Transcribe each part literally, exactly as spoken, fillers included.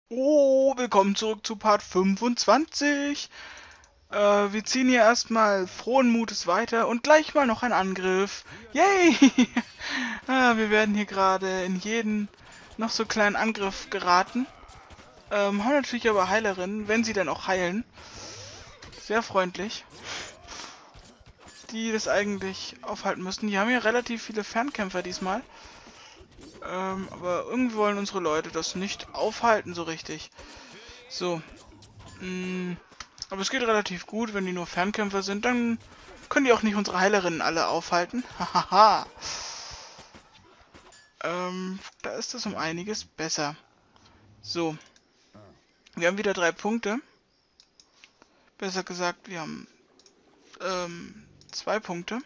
Oh, willkommen zurück zu Part fünfundzwanzig. Äh, wir ziehen hier erstmal frohen Mutes weiter und gleich mal noch ein Angriff. Yay! ah, wir werden hier gerade in jeden noch so kleinen Angriff geraten. Ähm, haben natürlich aber Heilerinnen, wenn sie dann auch heilen. Sehr freundlich. Die das eigentlich aufhalten müssen. Die haben ja relativ viele Fernkämpfer diesmal. Ähm, aber irgendwie wollen unsere Leute das nicht aufhalten so richtig. So. Mh, aber es geht relativ gut, wenn die nur Fernkämpfer sind, dann können die auch nicht unsere Heilerinnen alle aufhalten. Hahaha. ähm, da ist es um einiges besser. So. Wir haben wieder drei Punkte. Besser gesagt, wir haben ähm, zwei Punkte.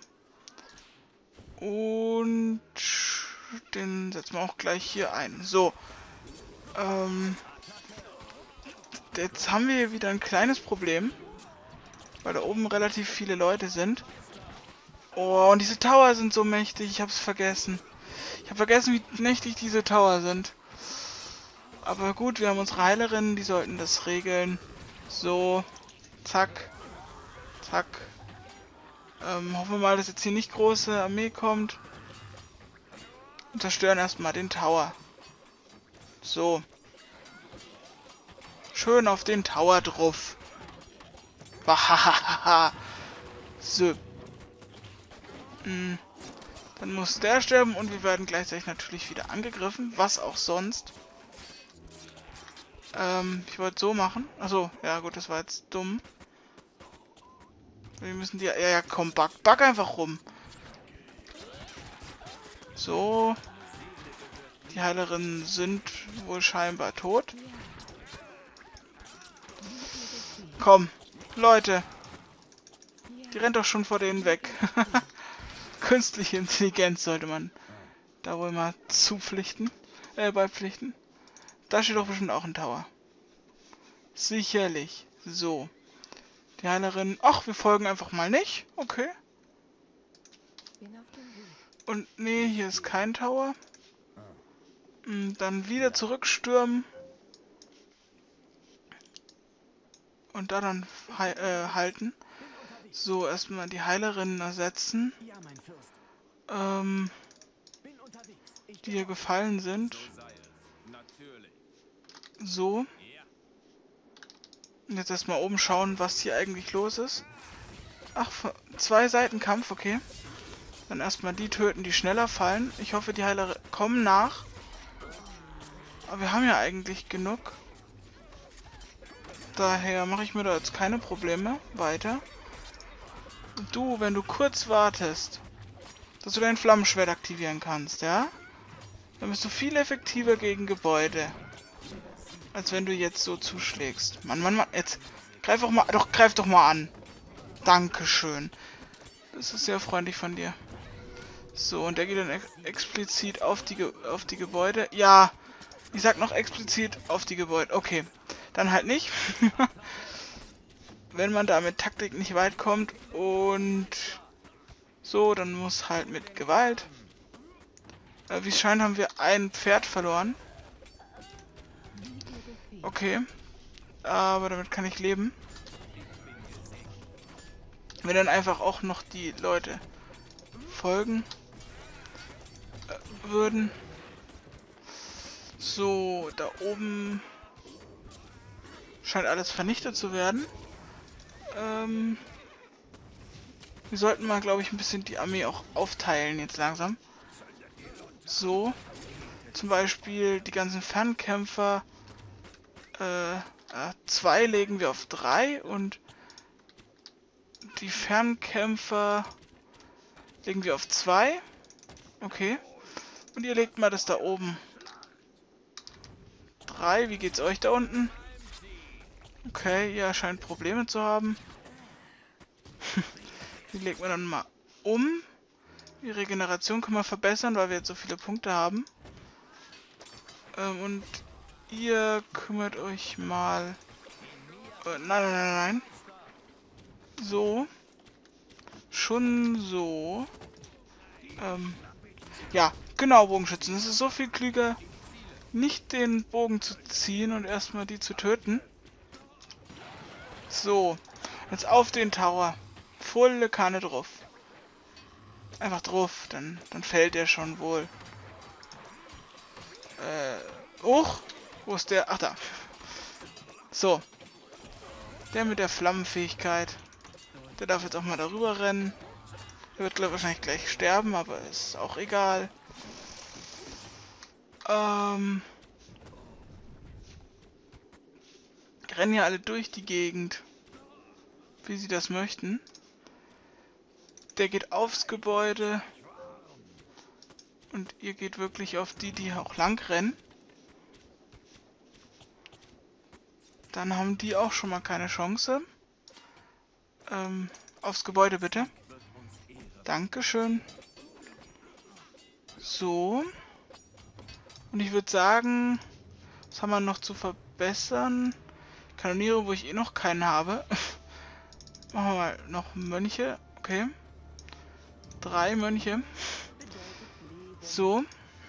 Und den setzen wir auch gleich hier ein. So. Ähm, jetzt haben wir hier wieder ein kleines Problem, weil da oben relativ viele Leute sind. Oh, und diese Tower sind so mächtig, ich hab's vergessen. Ich habe vergessen, wie mächtig diese Tower sind. Aber gut, wir haben unsere Heilerinnen, die sollten das regeln. So, zack, zack. Ähm, hoffen wir mal, dass jetzt hier nicht große Armee kommt. Und zerstören erstmal den Tower. So. Schön auf den Tower drauf. Wahahaha. So. Hm. Dann muss der sterben und wir werden gleichzeitig natürlich wieder angegriffen. Was auch sonst. Ähm, ich wollte so machen. Achso, ja gut, das war jetzt dumm. Wir müssen die... Ja, ja, komm, back, back einfach rum. So. Die Heilerinnen sind wohl scheinbar tot. Komm, Leute. Die rennt doch schon vor denen weg. Künstliche Intelligenz sollte man da wohl mal zupflichten. Äh, beipflichten. Da steht doch bestimmt auch ein Tower. Sicherlich. So. Die Heilerinnen... Ach, wir folgen einfach mal nicht. Okay. Und nee, hier ist kein Tower. Dann wieder zurückstürmen. Und da dann he äh, halten. So, erstmal die Heilerinnen ersetzen. Ähm, die hier gefallen sind. So. Und jetzt erstmal oben schauen, was hier eigentlich los ist. Ach, zwei Seiten Kampf, okay. Dann erstmal die töten, die schneller fallen. Ich hoffe, die Heiler kommen nach. Aber wir haben ja eigentlich genug. Daher mache ich mir da jetzt keine Probleme. Weiter. Und du, wenn du kurz wartest, dass du dein Flammenschwert aktivieren kannst, ja? Dann bist du viel effektiver gegen Gebäude. Als wenn du jetzt so zuschlägst. Mann, Mann, Mann. Jetzt greif auch mal. Doch, greif doch mal an. Dankeschön. Das ist sehr freundlich von dir. So, und der geht dann ex explizit auf die, Ge auf die Gebäude. Ja, ich sag noch explizit auf die Gebäude. Okay, dann halt nicht. Wenn man da mit Taktik nicht weit kommt und so, dann muss halt mit Gewalt. Äh, wie es scheint, haben wir ein Pferd verloren. Okay, aber damit kann ich leben. Wenn dann einfach auch noch die Leute folgen äh, würden. So, da oben scheint alles vernichtet zu werden. Ähm, wir sollten mal, glaube ich, ein bisschen die Armee auch aufteilen jetzt langsam. So, zum Beispiel die ganzen Fernkämpfer. Äh, zwei legen wir auf drei und die Fernkämpfer legen wir auf zwei. Okay. Und ihr legt mal das da oben. drei, wie geht's euch da unten? Okay, ihr scheint Probleme zu haben. Die legen wir dann mal um. Die Regeneration können wir verbessern, weil wir jetzt so viele Punkte haben. Ähm, und ihr kümmert euch mal... Äh, nein, nein, nein, nein. So. Schon so. Ähm, ja, genau, Bogenschützen. Das ist so viel klüger. nicht den Bogen zu ziehen und erstmal die zu töten. So, jetzt auf den Tower. Volle Kanne drauf. Einfach drauf, dann, dann fällt er schon wohl. Äh, hoch. Wo ist der? Ach, da. So. Der mit der Flammenfähigkeit. Der darf jetzt auch mal darüber rennen. Der wird wahrscheinlich gleich sterben, aber ist auch egal. Ähm... Rennen ja alle durch die Gegend, wie sie das möchten. Der geht aufs Gebäude und ihr geht wirklich auf die, die auch lang rennen. Dann haben die auch schon mal keine Chance. Ähm, aufs Gebäude bitte. Dankeschön. So. Und ich würde sagen, was haben wir noch zu verbessern? Kanoniere, wo ich eh noch keinen habe. Machen wir mal noch Mönche. Okay. Drei Mönche. So.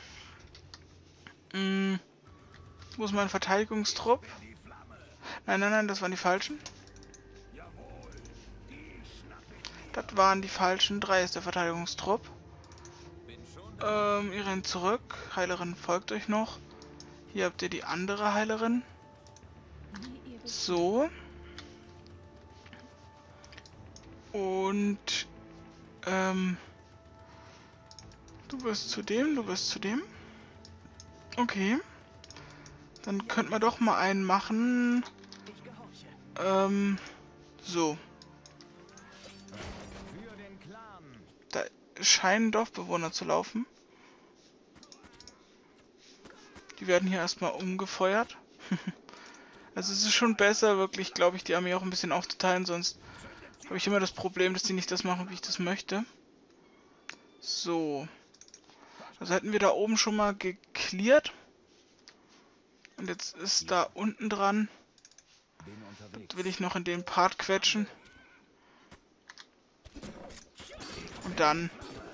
Hm. Wo ist mein Verteidigungstrupp? Nein, nein, nein, das waren die falschen. Das waren die falschen. Drei ist der Verteidigungstrupp. Ähm, ihr rennt zurück. Heilerin folgt euch noch. Hier habt ihr die andere Heilerin. So. Und ähm, du wirst zu dem, du wirst zu dem. Okay. Dann könnten wir doch mal einen machen. Ähm, so. Da scheinen Dorfbewohner zu laufen. Die werden hier erstmal umgefeuert. Also es ist schon besser, wirklich, glaube ich, die Armee auch ein bisschen aufzuteilen, sonst habe ich immer das Problem, dass die nicht das machen, wie ich das möchte. So. Also hätten wir da oben schon mal gecleart. Und jetzt ist da unten dran. Das will ich noch in den Part quetschen. Und dann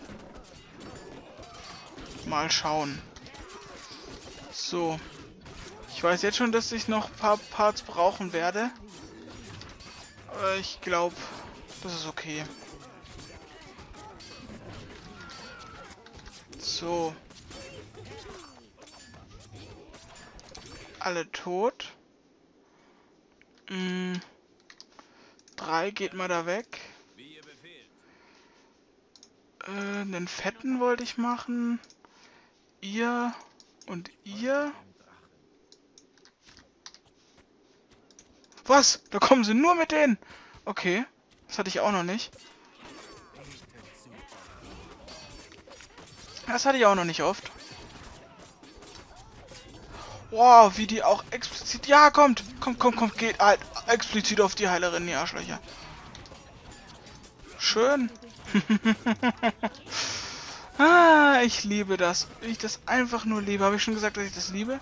mal schauen. So. Ich weiß jetzt schon, dass ich noch ein paar Parts brauchen werde. Aber ich glaube, das ist okay. So. Alle tot. Hm. Drei geht mal da weg. Äh, einen fetten wollte ich machen. Ihr und ihr. Was? Da kommen sie nur mit denen. Okay. Das hatte ich auch noch nicht. Das hatte ich auch noch nicht oft. Wow, wie die auch explizit... Ja, kommt! Kommt, kommt, kommt, geht halt explizit auf die Heilerin, die Arschlöcher. Schön. Ah, ich liebe das. Ich das einfach nur liebe. Habe ich schon gesagt, dass ich das liebe?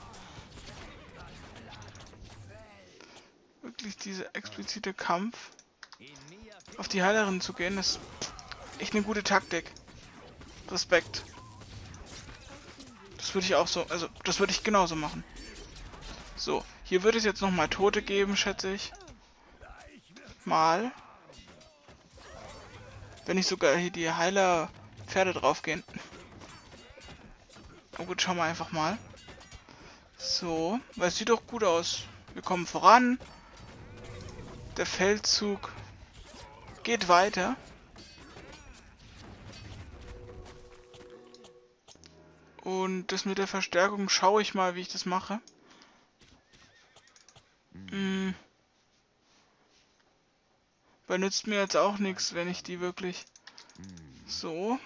Wirklich dieser explizite Kampf. Auf die Heilerin zu gehen, ist echt eine gute Taktik. Respekt. Das würde ich auch so, also das würde ich genauso machen. So, hier wird es jetzt nochmal Tote geben, schätze ich. Mal. Wenn nicht sogar hier die Heiler Pferde draufgehen. Oh gut, schauen wir einfach mal. So, weil es sieht doch gut aus. Wir kommen voran. Der Feldzug geht weiter. Und das mit der Verstärkung schaue ich mal, wie ich das mache. Hm. Weil nützt mir jetzt auch nichts, wenn ich die wirklich so.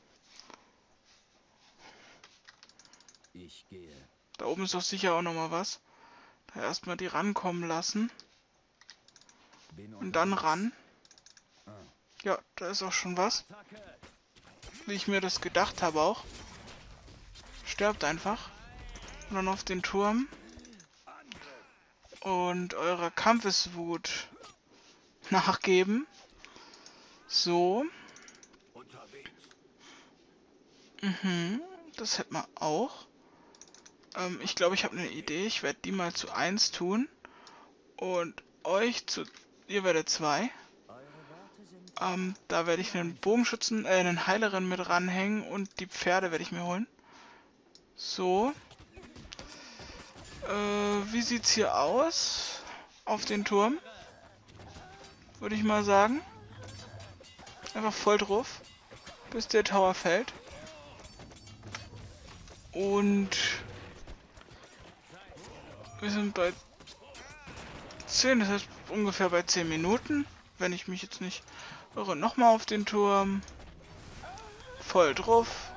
Da oben ist doch sicher auch nochmal was. Da erstmal die rankommen lassen. Und dann ran. Ja, da ist auch schon was. Wie ich mir das gedacht habe auch. Sterbt einfach. Und dann auf den Turm. Und eurer Kampfeswut nachgeben. So. Mhm. Das hätten wir auch. Ähm, ich glaube, ich habe eine Idee. Ich werde die mal zu eins tun. Und euch zu... Ihr werdet zwei. Ähm, da werde ich einen Bogenschützen, äh, einen Heilerin mit ranhängen. Und die Pferde werde ich mir holen. So. Äh, wie sieht's hier aus? Auf den Turm. Würde ich mal sagen. Einfach voll drauf. Bis der Tower fällt. Und wir sind bei zehn, das heißt ungefähr bei zehn Minuten. Wenn ich mich jetzt nicht irre. Nochmal auf den Turm. Voll drauf.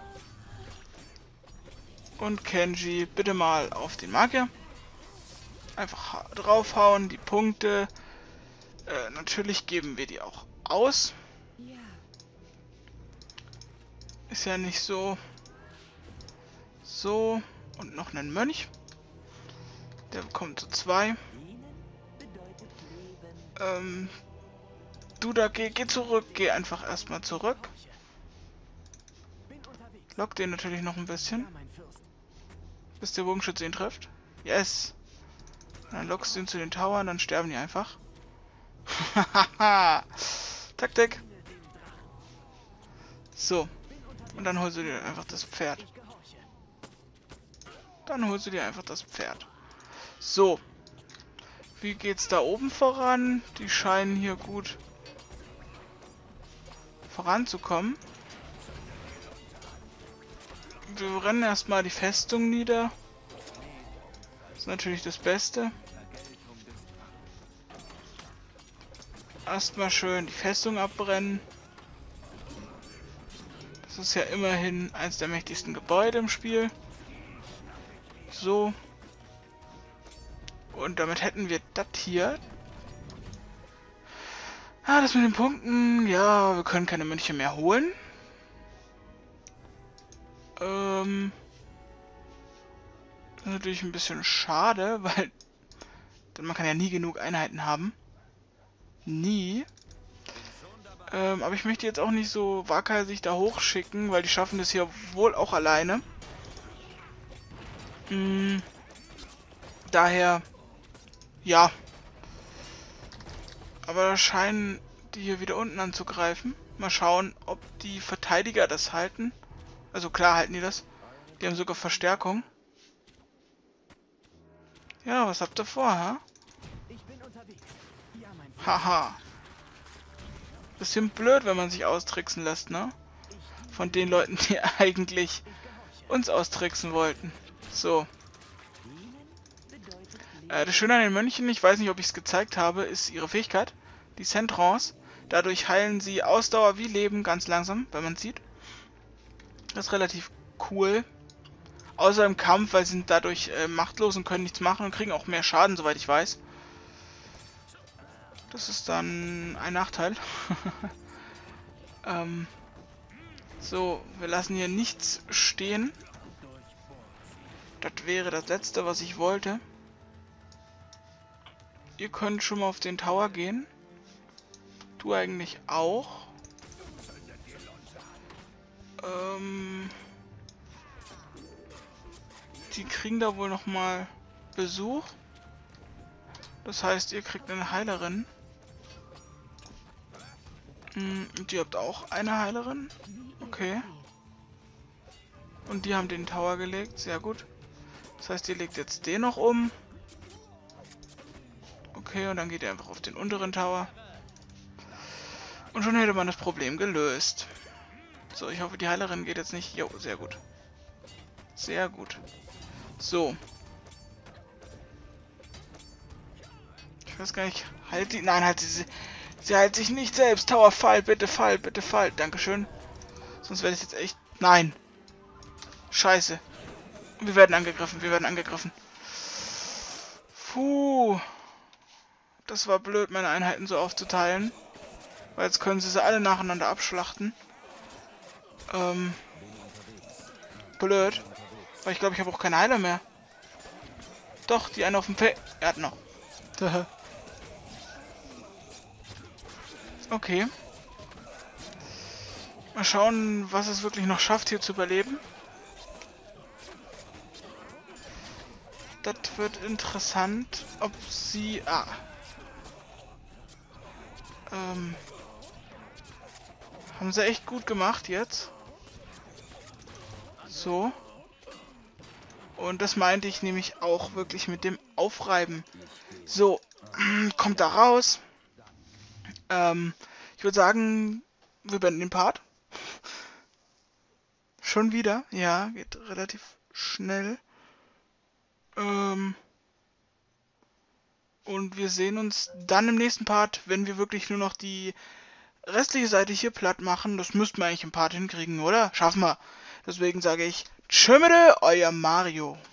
Und Kenji, bitte mal auf den Magier. Einfach draufhauen, die Punkte. Äh, natürlich geben wir die auch aus. Ist ja nicht so. So. Und noch einen Mönch. Der bekommt so zwei. Ähm, du da, geh, geh zurück. Geh einfach erstmal zurück. Lock den natürlich noch ein bisschen. Bis der Bogenschütze ihn trifft. Yes. Dann lockst du ihn zu den Towern, dann sterben die einfach. Hahaha. Taktik. So. Und dann holst du dir einfach das Pferd. Dann holst du dir einfach das Pferd. So. Wie geht's da oben voran? Die scheinen hier gut voranzukommen. Wir rennen erstmal die Festung nieder. Das ist natürlich das Beste. Erstmal schön die Festung abbrennen. Das ist ja immerhin eines der mächtigsten Gebäude im Spiel. So. Und damit hätten wir das hier. Ah, das mit den Punkten. Ja, wir können keine Mönche mehr holen. Ähm. Das ist natürlich ein bisschen schade, weil denn man kann ja nie genug Einheiten haben. Nie. Ähm, aber ich möchte jetzt auch nicht so waghalsig da hochschicken, weil die schaffen das hier wohl auch alleine. Hm. Daher, ja. Aber da scheinen die hier wieder unten anzugreifen. Mal schauen, ob die Verteidiger das halten. Also klar halten die das. Die haben sogar Verstärkung. Ja, was habt ihr vor, ha? Haha. Bisschen blöd, wenn man sich austricksen lässt, ne? Von den Leuten, die eigentlich uns austricksen wollten. So. Äh, das Schöne an den Mönchen, ich weiß nicht, ob ich es gezeigt habe, ist ihre Fähigkeit. Die Sentrance. Dadurch heilen sie Ausdauer wie Leben ganz langsam, wenn man sieht. Das ist relativ cool. Außer im Kampf, weil sie sind dadurch äh, machtlos und können nichts machen und kriegen auch mehr Schaden, soweit ich weiß. Das ist dann ein Nachteil. ähm, so, wir lassen hier nichts stehen. Das wäre das Letzte, was ich wollte. Ihr könnt schon mal auf den Tower gehen. Du eigentlich auch. Ähm... Die kriegen da wohl noch mal Besuch. Das heißt, ihr kriegt eine Heilerin. Und ihr habt auch eine Heilerin. Okay. Und die haben den Tower gelegt. Sehr gut. Das heißt, ihr legt jetzt den noch um. Okay, und dann geht ihr einfach auf den unteren Tower. Und schon hätte man das Problem gelöst. So, ich hoffe, die Heilerin geht jetzt nicht. Jo, sehr gut. Sehr gut. So. Ich weiß gar nicht. Halt die. Nein, halt sie. Sie hält sich nicht selbst. Tower, fall, bitte, fall, bitte, fall. Dankeschön. Sonst werde ich jetzt echt. Nein. Scheiße. Wir werden angegriffen, wir werden angegriffen. Puh. Das war blöd, meine Einheiten so aufzuteilen. Weil jetzt können sie sie alle nacheinander abschlachten. Ähm. Blöd. Weil ich glaube, ich habe auch keine Heiler mehr. Doch, die eine auf dem Feld. Er hat noch. Okay. Mal schauen, was es wirklich noch schafft, hier zu überleben. Das wird interessant, ob sie... Ah. Ähm... Haben sie echt gut gemacht jetzt. So. Und das meinte ich nämlich auch wirklich mit dem Aufreiben. So, kommt da raus. Ähm, ich würde sagen, wir beenden den Part. Schon wieder? Ja, geht relativ schnell. Ähm, und wir sehen uns dann im nächsten Part, wenn wir wirklich nur noch die restliche Seite hier platt machen. Das müssten wir eigentlich im Part hinkriegen, oder? Schaffen wir. Deswegen sage ich, tschö, euer Mario.